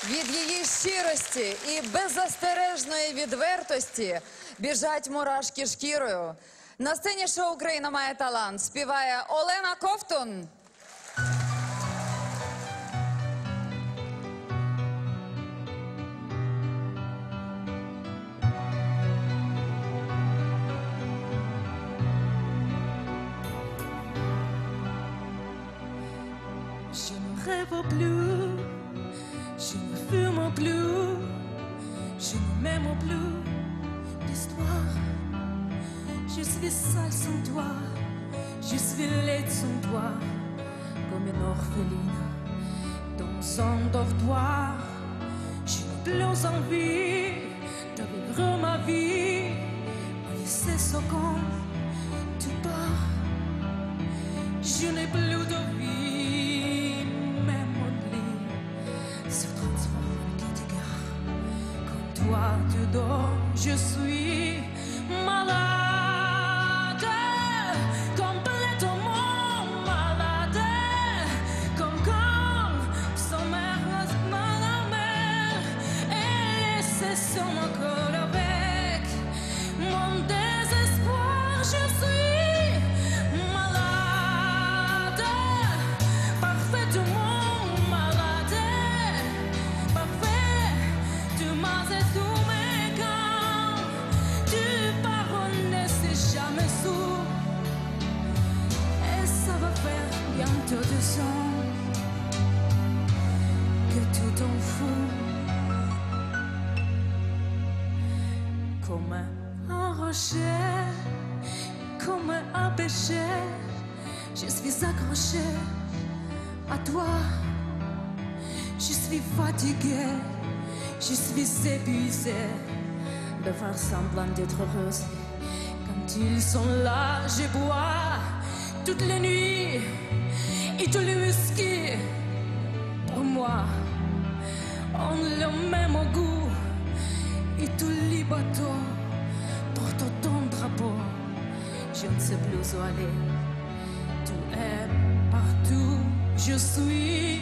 Від її щирості і беззастережної відвертості біжать мурашки шкірою. На сцені шоу «Україна має талант» співає Олена Ковтун. Je ne rêve plus, je ne fume plus, je ne m'aime plus d'histoire. Je suis seule sans toi, je suis laide sans toi, comme une orpheline dans un dortoir. Je n'ai plus envie de vivre ma vie, me laisser seconde, tu pars. Je n'ai plus de vie, même mon lit se transforme en guédiguerre. Comme toi tu dors, je suis malade, complètement malade, comme quand son mère dans la mer et c'est sur mon corps avec mon désespoir. Je suis malade, parfaitement malade, parfait. Tu m'as tous mes gants, tu parles ne sais jamais sourd. Et ça va faire bientôt 2 ans que tu t'en fous. Comme un rocher, comme un péché, je suis accrochée à toi. Je suis fatiguée, je suis épuisée de faire semblant d'être heureuse. Quand ils sont là, je bois toutes les nuits et tous les whisky. Pour moi, on le même goût et tous les bateaux portent ton drapeau. Je ne sais plus où aller, tu es partout. Je suis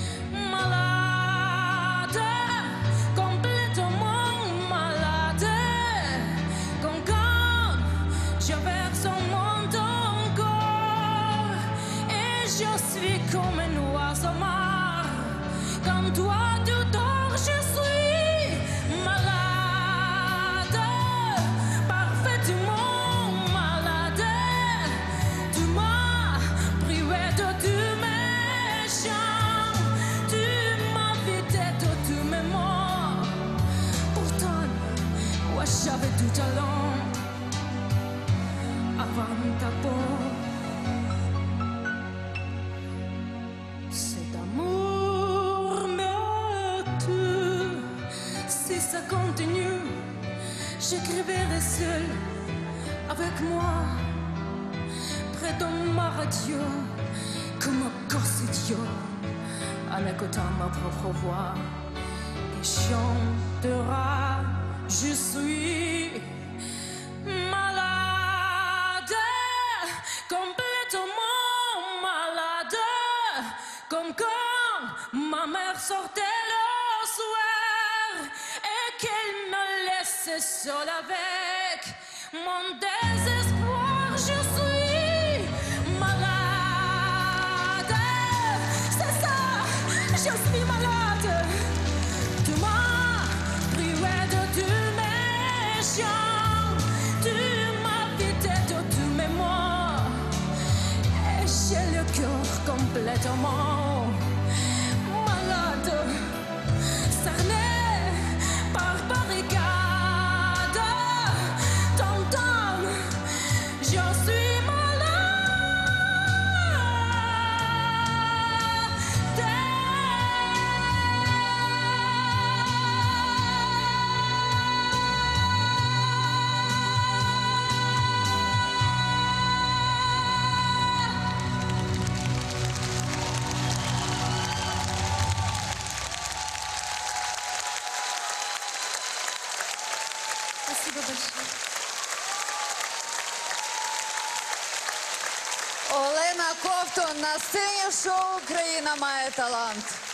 malade, complètement malade, comme quand je verse mon corps et je suis comme un oiseau mort. Quand toi tu dors, je suis malade, parfaitement malade. Tu m'as privé de tous mes chants, tu m'as vidé de tous mes mots. Pourtant, moi j'avais du talent avant ta peau. Cet amour me tue. Si ça continue, j'écrirai seul avec moi, près de ma radio, comme un gosse idiot, en écoutant ma propre voix qui chantera. Je suis malade, complètement malade, comme quand ma mère sortait le soir et qu'elle me laissait seule avec mon désespoir. Je suis malade, c'est ça, je suis malade. Tu m'as privé de tous mes chants, tu m'as vidé de tous mes mots, et j'ai le cœur complètement malade, cerné par barricade. T'entends, je suis Спасибо большое. Олена Ковтун на сцені шоу «Україна має талант».